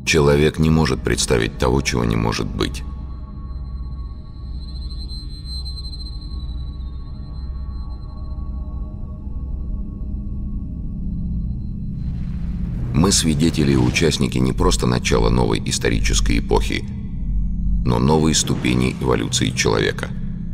Человек не может представить того, чего не может быть. Мы свидетели и участники не просто начала новой исторической эпохи, но новой ступени эволюции человека.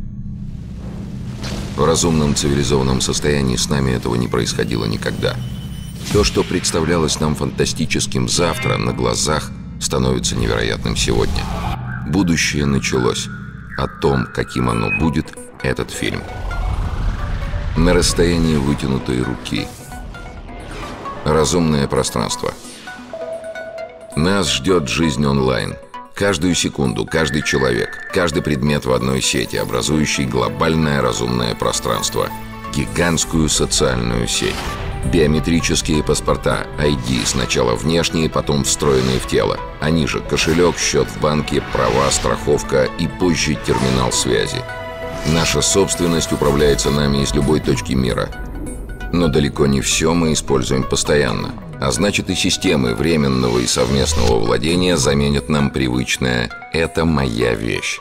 В разумном цивилизованном состоянии с нами этого не происходило никогда. То, что представлялось нам фантастическим завтра, на глазах становится невероятным сегодня. Будущее началось. О том, каким оно будет, этот фильм. На расстоянии вытянутой руки. Разумное пространство. Нас ждет жизнь онлайн. Каждую секунду, каждый человек, каждый предмет в одной сети, образующий глобальное разумное пространство. Гигантскую социальную сеть. Биометрические паспорта, ID, сначала внешние, потом встроенные в тело. Они же кошелек, счет в банке, права, страховка и позже терминал связи. Наша собственность управляется нами из любой точки мира. Но далеко не все мы используем постоянно. А значит, и системы временного и совместного владения заменят нам привычное «это моя вещь».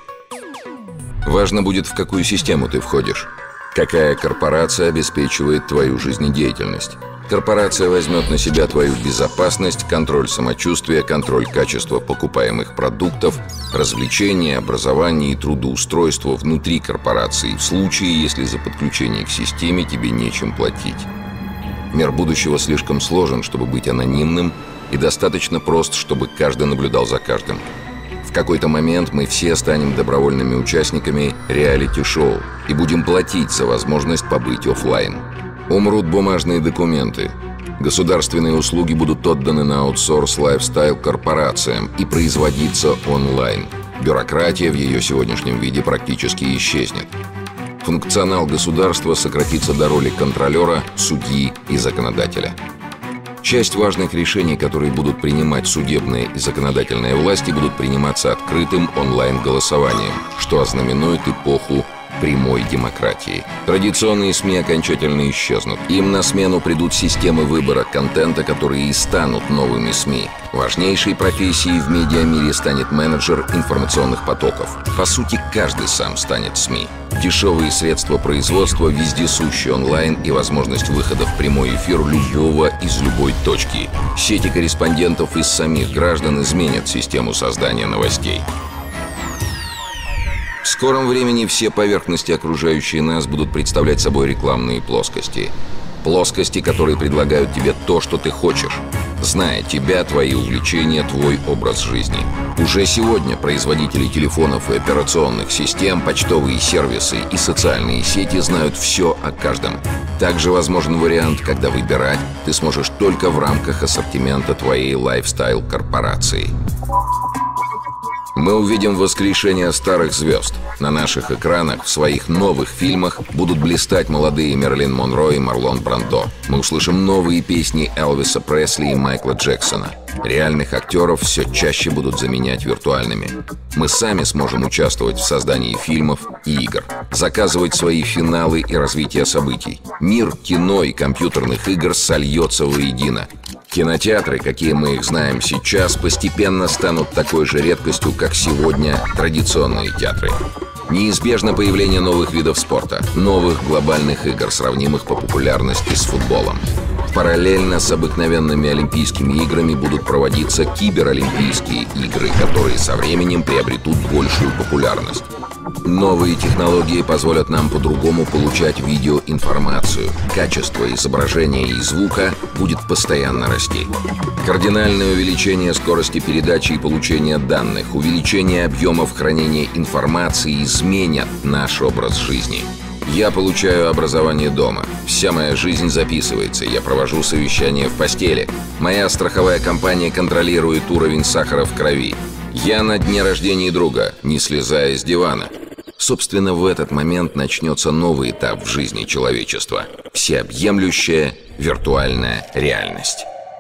Важно будет, в какую систему ты входишь. Какая корпорация обеспечивает твою жизнедеятельность? Корпорация возьмет на себя твою безопасность, контроль самочувствия, контроль качества покупаемых продуктов, развлечения, образование и трудоустройство внутри корпорации в случае, если за подключение к системе тебе нечем платить. Мир будущего слишком сложен, чтобы быть анонимным, и достаточно прост, чтобы каждый наблюдал за каждым. В какой-то момент мы все станем добровольными участниками реалити-шоу и будем платить за возможность побыть офлайн. Умрут бумажные документы. Государственные услуги будут отданы на аутсорс лайфстайл-корпорациям и производиться онлайн. Бюрократия в ее сегодняшнем виде практически исчезнет. Функционал государства сократится до роли контролера, судьи и законодателя. Часть важных решений, которые будут принимать судебные и законодательные власти, будут приниматься открытым онлайн-голосованием, что ознаменует эпоху прямой демократии. Традиционные СМИ окончательно исчезнут. Им на смену придут системы выбора контента, которые и станут новыми СМИ. Важнейшей профессией в медиамире станет менеджер информационных потоков. По сути, каждый сам станет СМИ. Дешевые средства производства, вездесущий онлайн и возможность выхода в прямой эфир любого из любой точки. Сети корреспондентов из самих граждан изменят систему создания новостей. В скором времени все поверхности, окружающие нас, будут представлять собой рекламные плоскости. Плоскости, которые предлагают тебе то, что ты хочешь, зная тебя, твои увлечения, твой образ жизни. Уже сегодня производители телефонов и операционных систем, почтовые сервисы и социальные сети знают все о каждом. Также возможен вариант, когда выбирать ты сможешь только в рамках ассортимента твоей лайфстайл-корпорации. Мы увидим воскрешение старых звезд. На наших экранах в своих новых фильмах будут блистать молодые Мерлин Монро и Марлон Брандо. Мы услышим новые песни Элвиса Пресли и Майкла Джексона. Реальных актеров все чаще будут заменять виртуальными. Мы сами сможем участвовать в создании фильмов и игр, заказывать свои финалы и развитие событий. Мир кино и компьютерных игр сольется воедино. Кинотеатры, какие мы их знаем сейчас, постепенно станут такой же редкостью, как сегодня традиционные театры. Неизбежно появление новых видов спорта, новых глобальных игр, сравнимых по популярности с футболом. Параллельно с обыкновенными Олимпийскими играми будут проводиться киберолимпийские игры, которые со временем приобретут большую популярность. Новые технологии позволят нам по-другому получать видеоинформацию. Качество изображения и звука будет постоянно расти. Кардинальное увеличение скорости передачи и получения данных, увеличение объемов хранения информации изменят наш образ жизни. Я получаю образование дома. Вся моя жизнь записывается. Я провожу совещания в постели. Моя страховая компания контролирует уровень сахара в крови. Я на дне рождения друга, не слезая с дивана. Собственно, в этот момент начнется новый этап в жизни человечества. Всеобъемлющая виртуальная реальность.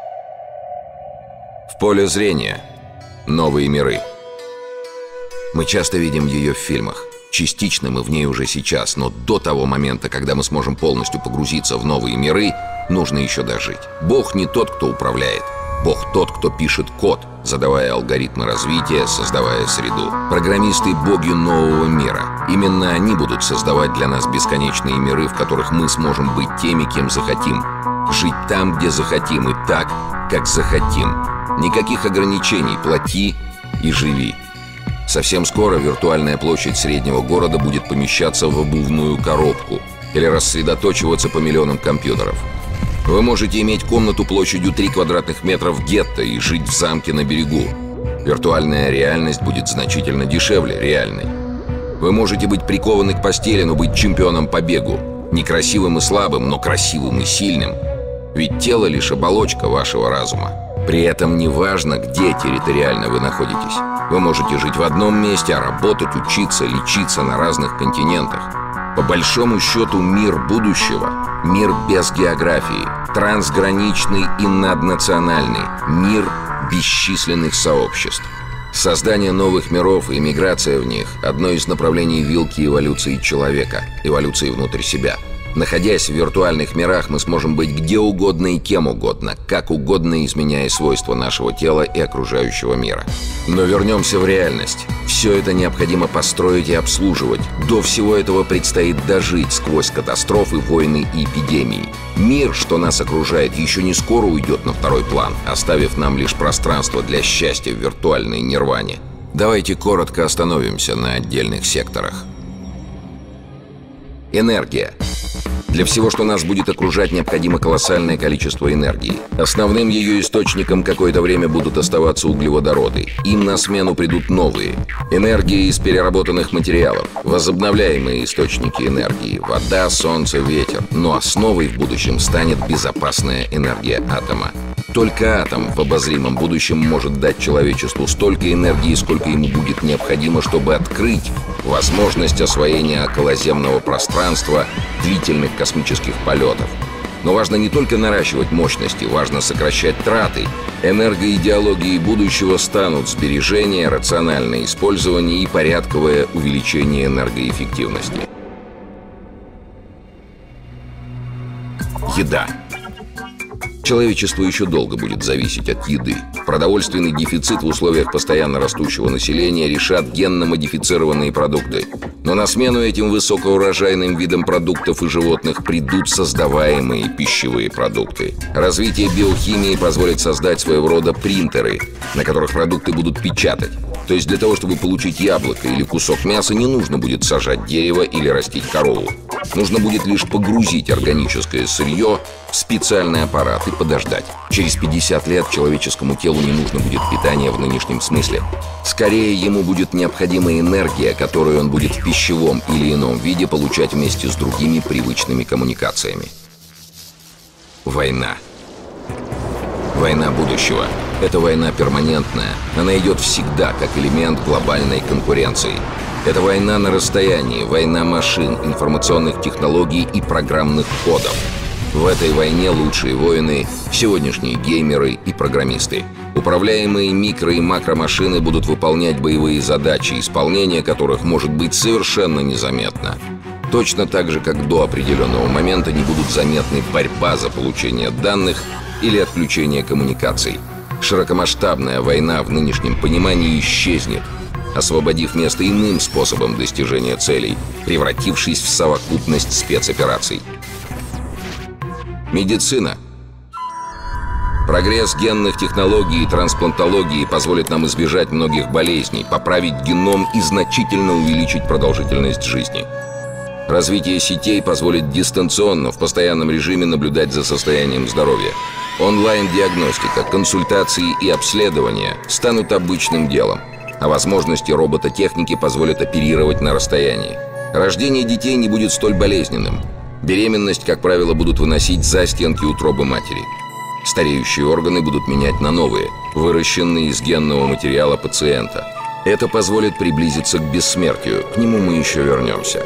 В поле зрения. Новые миры. Мы часто видим ее в фильмах. Частично мы в ней уже сейчас, но до того момента, когда мы сможем полностью погрузиться в новые миры, нужно еще дожить. Бог не тот, кто управляет. Бог тот, кто пишет код, задавая алгоритмы развития, создавая среду. Программисты — боги нового мира. Именно они будут создавать для нас бесконечные миры, в которых мы сможем быть теми, кем захотим. Жить там, где захотим, и так, как захотим. Никаких ограничений, плати и живи. Совсем скоро виртуальная площадь среднего города будет помещаться в обувную коробку или рассредоточиваться по миллионам компьютеров. Вы можете иметь комнату площадью 3 квадратных метра в гетто и жить в замке на берегу. Виртуальная реальность будет значительно дешевле реальной. Вы можете быть прикованы к постели, но быть чемпионом по бегу. Некрасивым и слабым, но красивым и сильным. Ведь тело лишь оболочка вашего разума. При этом не важно, где территориально вы находитесь. Вы можете жить в одном месте, а работать, учиться, лечиться на разных континентах. По большому счету, мир будущего — мир без географии, трансграничный и наднациональный, мир бесчисленных сообществ. Создание новых миров и миграция в них — одно из направлений вилки эволюции человека, эволюции внутрь себя. Находясь в виртуальных мирах, мы сможем быть где угодно и кем угодно, как угодно изменяя свойства нашего тела и окружающего мира. Но вернемся в реальность. Все это необходимо построить и обслуживать. До всего этого предстоит дожить сквозь катастрофы, войны и эпидемии. Мир, что нас окружает, еще не скоро уйдет на второй план, оставив нам лишь пространство для счастья в виртуальной нирване. Давайте коротко остановимся на отдельных секторах. Энергия. Для всего, что нас будет окружать, необходимо колоссальное количество энергии. Основным ее источником какое-то время будут оставаться углеводороды. Им на смену придут новые. Энергия из переработанных материалов. Возобновляемые источники энергии. Вода, солнце, ветер. Но основой в будущем станет безопасная энергия атома. Только атом в обозримом будущем может дать человечеству столько энергии, сколько ему будет необходимо, чтобы открыть возможность освоения околоземного пространства, длительных космических полетов. Но важно не только наращивать мощности, важно сокращать траты. Энергоидеологией будущего станут сбережение, рациональное использование и порядковое увеличение энергоэффективности. Еда. Человечество еще долго будет зависеть от еды. Продовольственный дефицит в условиях постоянно растущего населения решат генно-модифицированные продукты. Но на смену этим высокоурожайным видам продуктов и животных придут создаваемые пищевые продукты. Развитие биохимии позволит создать своего рода принтеры, на которых продукты будут печатать. То есть для того, чтобы получить яблоко или кусок мяса, не нужно будет сажать дерево или растить корову. Нужно будет лишь погрузить органическое сырье в специальный аппарат и подождать. Через 50 лет человеческому телу не нужно будет питания в нынешнем смысле. Скорее, ему будет необходима энергия, которую он будет в пищевом или ином виде получать вместе с другими привычными коммуникациями. Война. Война будущего. Это война перманентная. Она идет всегда, как элемент глобальной конкуренции. Это война на расстоянии, война машин, информационных технологий и программных кодов. В этой войне лучшие воины — сегодняшние геймеры и программисты. Управляемые микро- и макромашины будут выполнять боевые задачи, исполнение которых может быть совершенно незаметно. Точно так же, как до определенного момента не будут заметны борьба за получение данных или отключение коммуникаций. Широкомасштабная война в нынешнем понимании исчезнет, освободив место иным способом достижения целей, превратившись в совокупность спецопераций. Медицина. Прогресс генных технологий и трансплантологии позволит нам избежать многих болезней, поправить геном и значительно увеличить продолжительность жизни. Развитие сетей позволит дистанционно, в постоянном режиме наблюдать за состоянием здоровья. Онлайн-диагностика, консультации и обследования станут обычным делом, а возможности робототехники позволят оперировать на расстоянии. Рождение детей не будет столь болезненным. Беременность, как правило, будут выносить за стенки утробы матери. Стареющие органы будут менять на новые, выращенные из генного материала пациента. Это позволит приблизиться к бессмертию. К нему мы еще вернемся.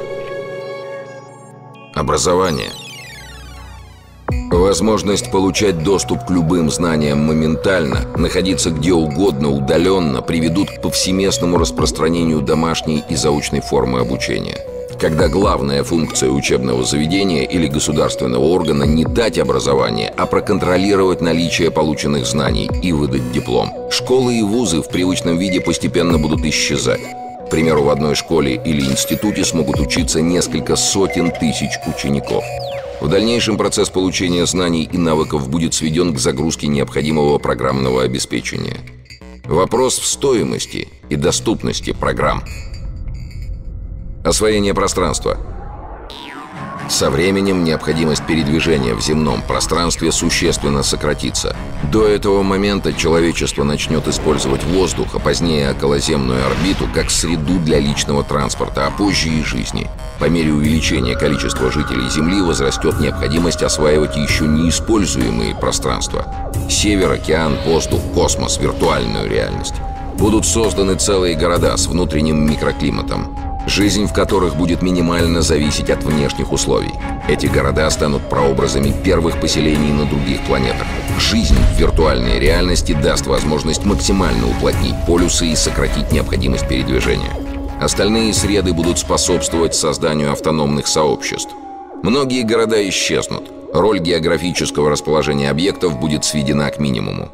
Образование. Возможность получать доступ к любым знаниям моментально, находиться где угодно удаленно, приведут к повсеместному распространению домашней и заочной формы обучения. когда главная функция учебного заведения или государственного органа не дать образование, а проконтролировать наличие полученных знаний и выдать диплом. Школы и вузы в привычном виде постепенно будут исчезать. К примеру, в одной школе или институте смогут учиться несколько сотен тысяч учеников. В дальнейшем процесс получения знаний и навыков будет сведен к загрузке необходимого программного обеспечения. Вопрос в стоимости и доступности программ. Освоение пространства. Со временем необходимость передвижения в земном пространстве существенно сократится. До этого момента человечество начнет использовать воздух, а позднее околоземную орбиту, как среду для личного транспорта, а позже и жизни. По мере увеличения количества жителей Земли возрастет необходимость осваивать еще неиспользуемые пространства. Север, океан, воздух, космос, виртуальную реальность. Будут созданы целые города с внутренним микроклиматом, жизнь в которых будет минимально зависеть от внешних условий. Эти города станут прообразами первых поселений на других планетах. Жизнь в виртуальной реальности даст возможность максимально уплотнить полюсы и сократить необходимость передвижения. Остальные среды будут способствовать созданию автономных сообществ. Многие города исчезнут. Роль географического расположения объектов будет сведена к минимуму.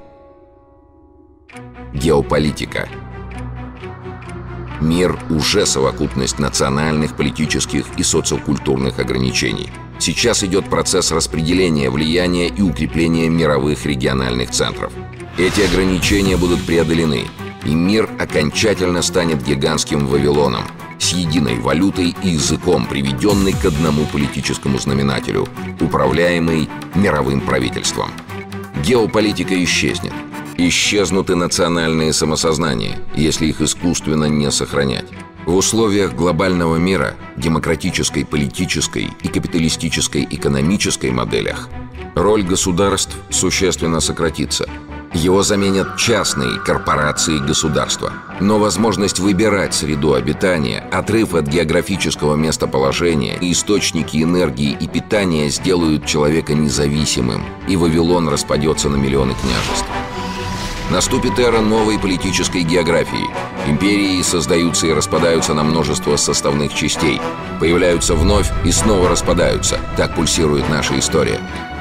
Геополитика. Мир уже совокупность национальных, политических и социокультурных ограничений. Сейчас идет процесс распределения влияния и укрепления мировых региональных центров. Эти ограничения будут преодолены, и мир окончательно станет гигантским Вавилоном, с единой валютой и языком, приведенный к одному политическому знаменателю, управляемый мировым правительством. Геополитика исчезнет. Исчезнут и национальные самосознания, если их искусственно не сохранять. В условиях глобального мира, демократической, политической и капиталистической экономической моделях роль государств существенно сократится. Его заменят частные корпорации государства. Но возможность выбирать среду обитания, отрыв от географического местоположения, источники энергии и питания сделают человека независимым, и Вавилон распадется на миллионы княжеств. Наступит эра новой политической географии. Империи создаются и распадаются на множество составных частей. Появляются вновь и снова распадаются. Так пульсирует наша история.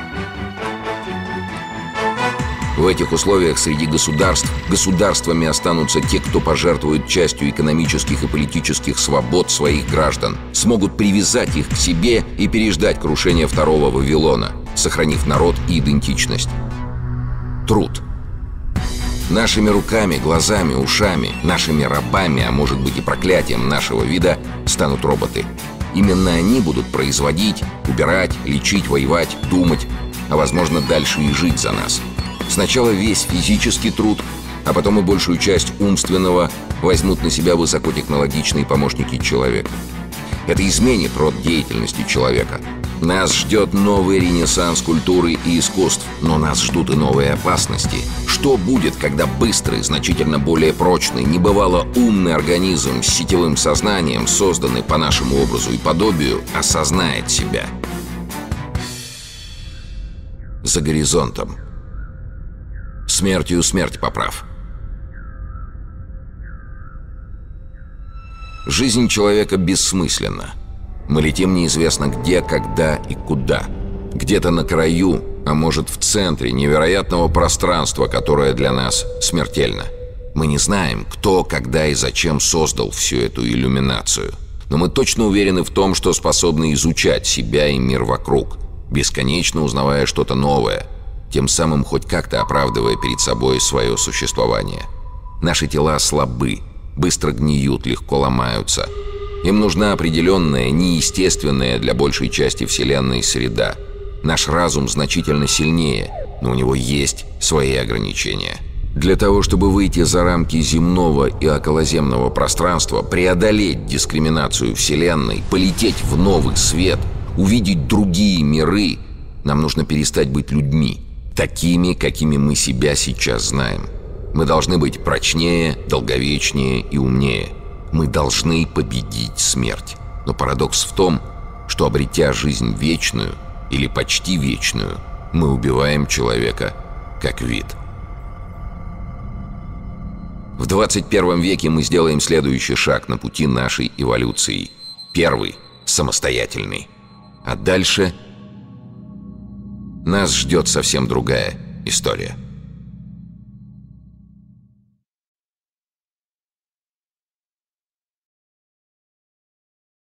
В этих условиях среди государств государствами останутся те, кто пожертвует частью экономических и политических свобод своих граждан, смогут привязать их к себе и переждать крушение второго Вавилона, сохранив народ и идентичность. Труд. Нашими руками, глазами, ушами, нашими рабами, а может быть и проклятием нашего вида, станут роботы. Именно они будут производить, убирать, лечить, воевать, думать, а возможно дальше и жить за нас. Сначала весь физический труд, а потом и большую часть умственного возьмут на себя высокотехнологичные помощники человека. Это изменит род деятельности человека. Нас ждет новый ренессанс культуры и искусств, но нас ждут и новые опасности. Что будет, когда быстрый, значительно более прочный, небывало умный организм с сетевым сознанием, созданный по нашему образу и подобию, осознает себя? За горизонтом. Смертью смерть поправ. Жизнь человека бессмысленна. Мы летим неизвестно где, когда и куда. Где-то на краю, а может в центре невероятного пространства, которое для нас смертельно. Мы не знаем, кто, когда и зачем создал всю эту иллюминацию. Но мы точно уверены в том, что способны изучать себя и мир вокруг, бесконечно узнавая что-то новое, тем самым хоть как-то оправдывая перед собой свое существование. Наши тела слабы, быстро гниют, легко ломаются. Им нужна определенная, неестественная для большей части Вселенной среда. Наш разум значительно сильнее, но у него есть свои ограничения. Для того, чтобы выйти за рамки земного и околоземного пространства, преодолеть дискриминацию Вселенной, полететь в новый свет, увидеть другие миры, нам нужно перестать быть людьми, такими, какими мы себя сейчас знаем. Мы должны быть прочнее, долговечнее и умнее. Мы должны победить смерть. Но парадокс в том, что, обретя жизнь вечную или почти вечную, мы убиваем человека как вид. В 21 веке мы сделаем следующий шаг на пути нашей эволюции. Первый самостоятельный. А дальше нас ждет совсем другая история.